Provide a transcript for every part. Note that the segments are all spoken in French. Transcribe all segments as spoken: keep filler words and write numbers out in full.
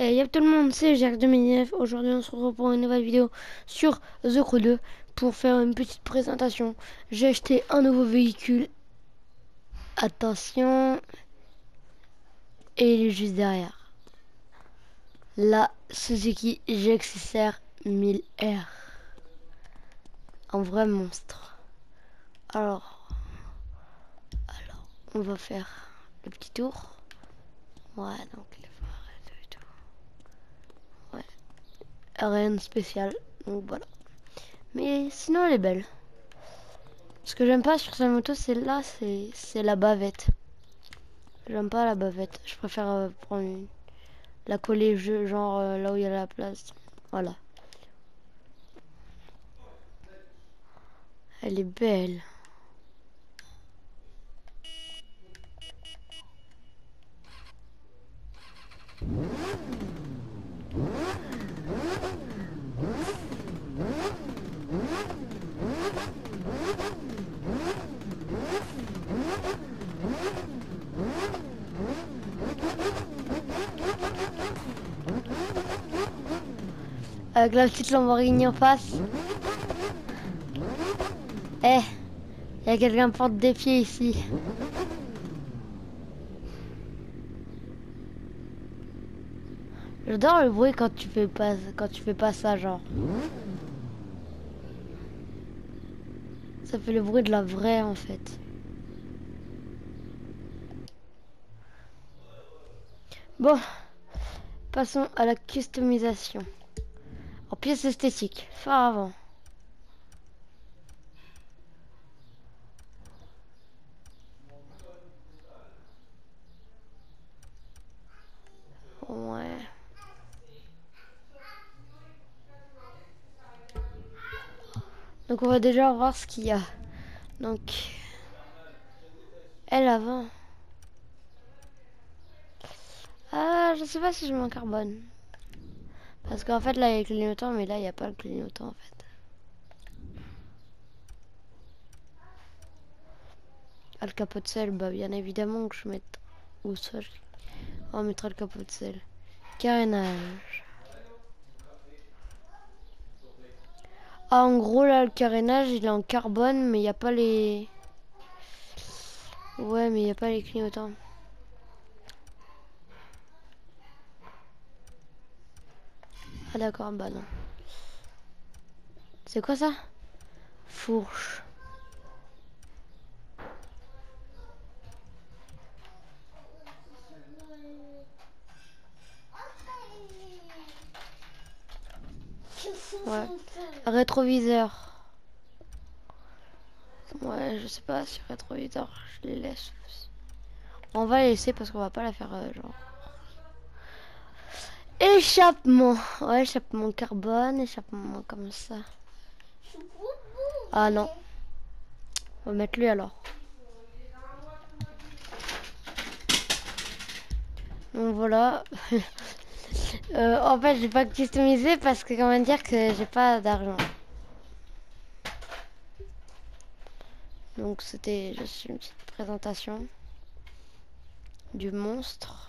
Et y'a tout le monde, c'est Jacques deux mille dix-neuf. Aujourd'hui, on se retrouve pour une nouvelle vidéo sur The Crew deux pour faire une petite présentation. J'ai acheté un nouveau véhicule. Attention. Et il est juste derrière. La Suzuki G X S R mille R. Un vrai monstre. Alors, alors, on va faire le petit tour. Ouais, donc les phares et tout. Ouais. Rien de spécial, donc voilà. Mais sinon elle est belle. Ce que j'aime pas sur cette moto, c'est là, c'est c'est la bavette. J'aime pas la bavette. Je préfère euh, prendre une, la coller jeu, genre euh, là où il y a la place. Voilà. Elle est belle. Avec la petite Lamborghini en face. Eh, il y a quelqu'un porte des pieds ici. J'adore le bruit quand tu fais pas quand tu fais pas ça, genre. Ça fait le bruit de la vraie en fait. Bon, passons à la customisation. En pièces esthétiques, phare avant. Ouais. Donc on va déjà voir ce qu'il y a. Donc, elle avant. Ah, je sais pas si je mets en carbone. Parce qu'en fait là il y a le clignotant, mais là il n'y a pas le clignotant en fait. Ah, le capot de sel, bah bien évidemment que je mette où ça. Je... On mettra le capot de sel. Carénage. Ah, en gros là le carénage il est en carbone, mais il n'y a pas les. Ouais, mais il n'y a pas les clignotants. Ah d'accord, bah non. C'est quoi ça? Fourche. Ouais. Rétroviseur. Ouais, je sais pas sur rétroviseur, je les laisse. On va les laisser parce qu'on va pas la faire euh, genre. Échappement. Ouais, échappement carbone, échappement comme ça. Ah non. On va mettre lui alors. Donc voilà. euh, en fait, j'ai pas customisé parce que comment dire que j'ai pas d'argent. Donc c'était juste une petite présentation du monstre.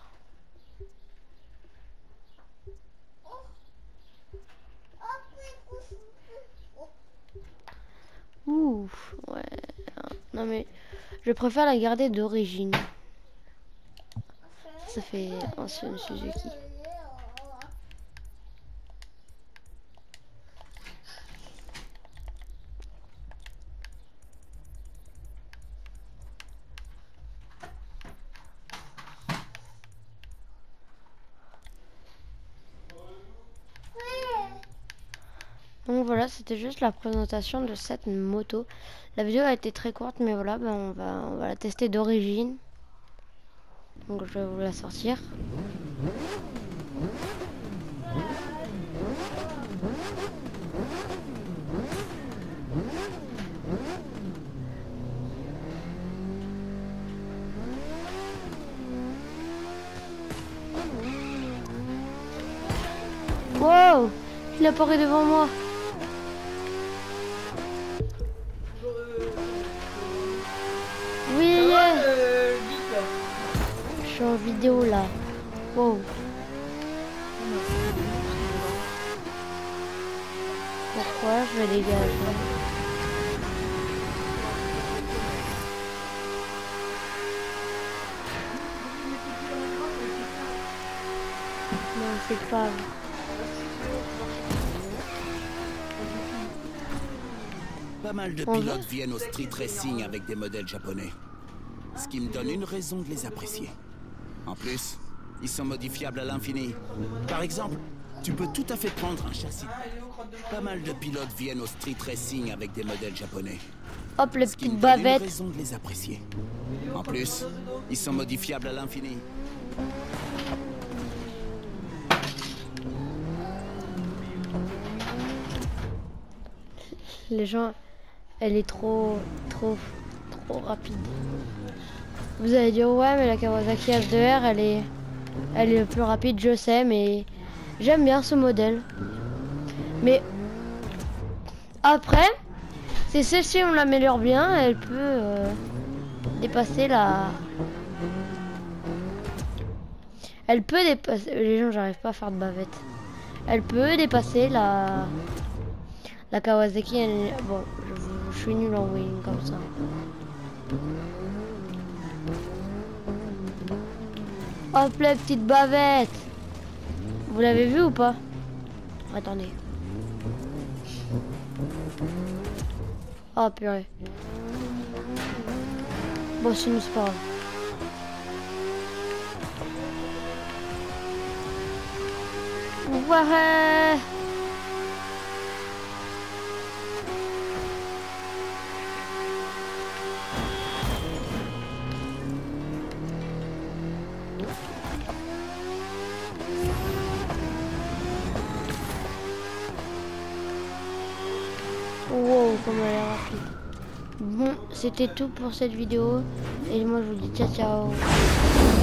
Ouh, ouais. Non mais je préfère la garder d'origine. Ça fait ancienne Suzuki. Donc voilà, c'était juste la présentation de cette moto. La vidéo a été très courte, mais voilà, ben on va on va la tester d'origine. Donc je vais vous la sortir. Wow, il apparaît devant moi. Oui, yeah. Je suis en vidéo là. Wow. Pourquoi je vais dégager? Non, c'est pas. Pas mal de On pilotes va viennent au street racing avec des modèles japonais. Ce qui me donne une raison de les apprécier. En plus, ils sont modifiables à l'infini. Par exemple, tu peux tout à fait prendre un châssis. Pas mal de pilotes viennent au street racing avec des modèles japonais. Hop, les Ce qui petites me donne une bavettes. raison de les apprécier. En plus, ils sont modifiables à l'infini. Les gens, elle est trop, trop, trop rapide. Vous allez dire ouais, mais la Kawasaki F deux R, elle est, elle est plus rapide, je sais, mais j'aime bien ce modèle. Mais après, c'est celle-ci, on l'améliore bien, elle peut euh, dépasser la. Elle peut dépasser. Les gens, j'arrive pas à faire de bavette. Elle peut dépasser la. La Kawasaki, elle... bon, je, je suis nul en wheeling comme ça. Hop, la petite bavette. Vous l'avez vu ou pas? Attendez. Oh purée. Bon, sinon c'est pas grave. Ouais. Wow, comme elle est rapide. Bon, c'était tout pour cette vidéo. Et moi, je vous dis ciao, ciao.